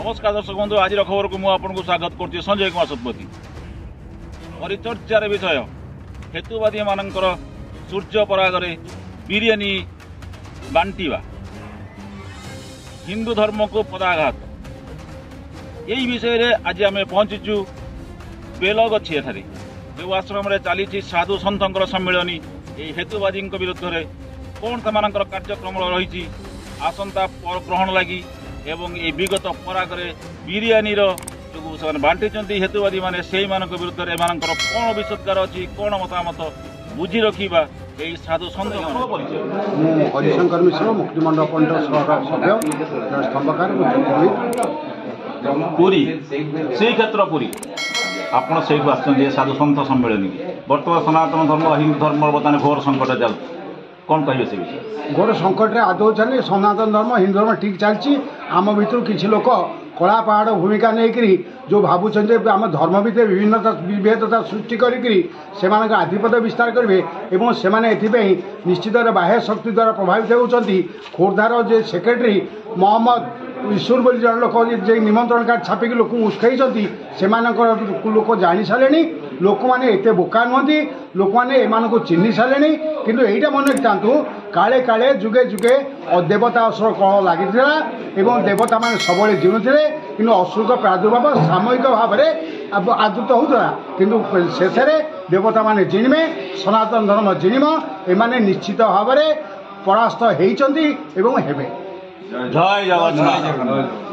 नमस्कार दर्शक बंधु आज खबर को मुझे स्वागत कर संजय कुमार शतपथी। परिचर्चार विषय हेतुवादी मानकर सूर्य परागरे बिरियानी बांटिवा हिंदू धर्म को पदाघात यही विषय रे आज आम पहुंचीचु बेलगछी जो आश्रम चली साधु सन्थर सम्मिलनी हेतुवादी विरुद्ध में कौन से कार्यक्रम रही आसंता ग्रहण लगी एवं ये विगत परागरे बिरियानी जो बांटी हेतुवादी माने से विरुद्ध में कौन विशोधगार अच्छी कौन मतामत बुझी रखा यही साधु सन्थ हरिशंकर मिश्र मुक्तिमंडल पंडित सभ्य स्तंभकार पुरी से क्षेत्र पुरी आपण से साधु सन्थ सम्मेलन बर्तमान सनातन धर्म हिंदू धर्म बर्तमान घोर संकट चल कौन कहे से विषय घोर संकट आदौ चले सनातन धर्म हिंदू धर्म ठीक चलती आम भितर किसी लोक कला पहाड़ भूमिका नहीं जो भावुं आम धर्म भितर विभिन्नता विभेदता सृष्टि कर आधिपत्य विस्तार करेंगे और से निश्चित बाह्य शक्ति द्वारा प्रभावित होती खोर्धार जे सेक्रेटरी मोहम्मद ईश्वर बोली जन लोक निमंत्रण कार्ड छापिक लोक उस्कई से लोक जानी सारे लोक मैंने एत बोका नुहति लोक मैंने एम चिन्ह सारे किंतु यहीटा मन रखिथांतु काले काले जुगे जुगे देवता असुर कलह लगी देवता मान सब जीणुते कि असुर प्रादुर्भाव सामूहिक भाव में आदृत होता किंतु शेष देवता मान जिणिमे सनातन धर्म जिणिम एमाने निश्चित भाव में परास्त होती। जय जगन्नाथ।